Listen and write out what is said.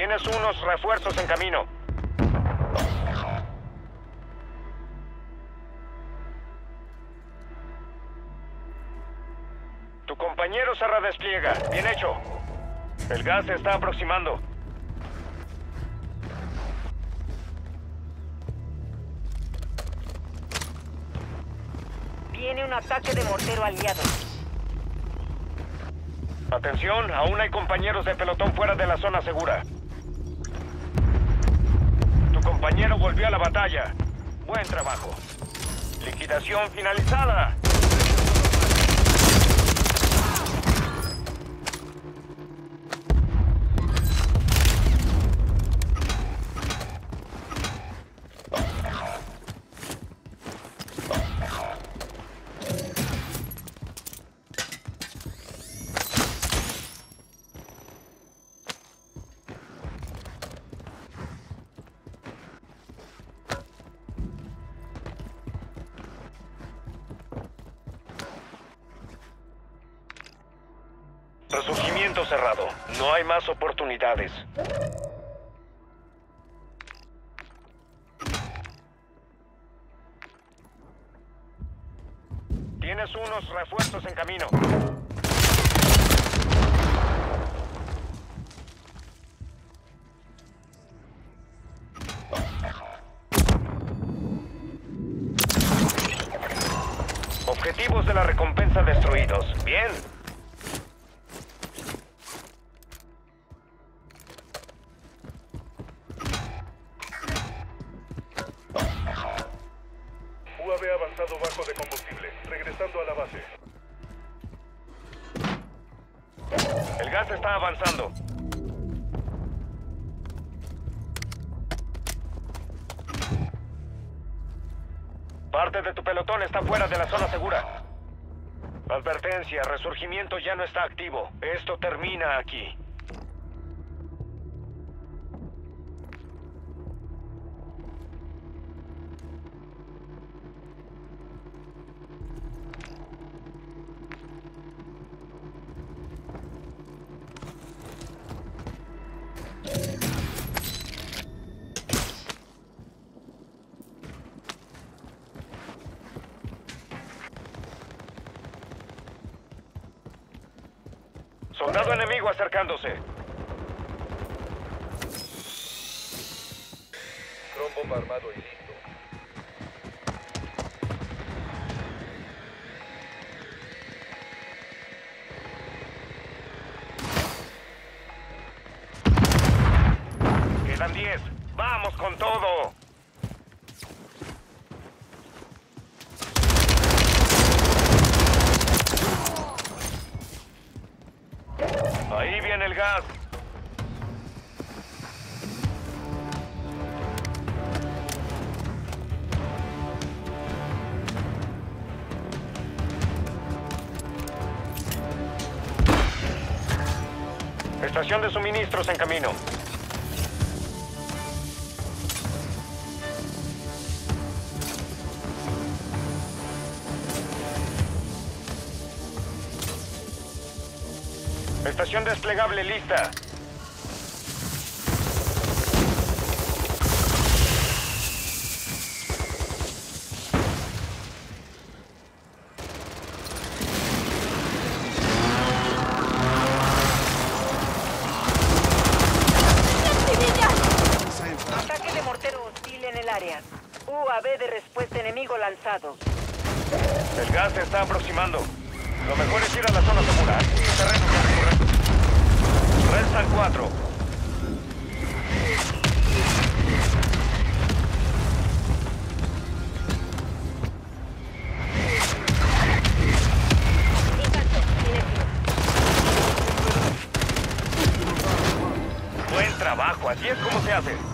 Tienes unos refuerzos en camino. Tu compañero se redespliega. Bien hecho. El gas se está aproximando. Viene un ataque de mortero aliado. Atención, aún hay compañeros de pelotón fuera de la zona segura. Tu compañero volvió a la batalla. Buen trabajo. Liquidación finalizada. Resurgimiento cerrado. No hay más oportunidades. Tienes unos refuerzos en camino. Objetivos de la recompensa destruidos. Bien. UAV avanzado bajo de combustible, regresando a la base. El gas está avanzando. Parte de tu pelotón está fuera de la zona segura. Advertencia, resurgimiento ya no está activo. Esto termina aquí. Soldado enemigo acercándose. Dron bomba armado y listo. Quedan 10. ¡Vamos con todo! Ahí viene el gas. Estación de suministros en camino. Estación desplegable lista. Ataque de mortero hostil en el área. UAV de respuesta enemigo lanzado. El gas se está aproximando. Lo mejor es ir a la zona segura. Aquí terreno ya correcto. Restan 4. Buen trabajo, así es como se hace.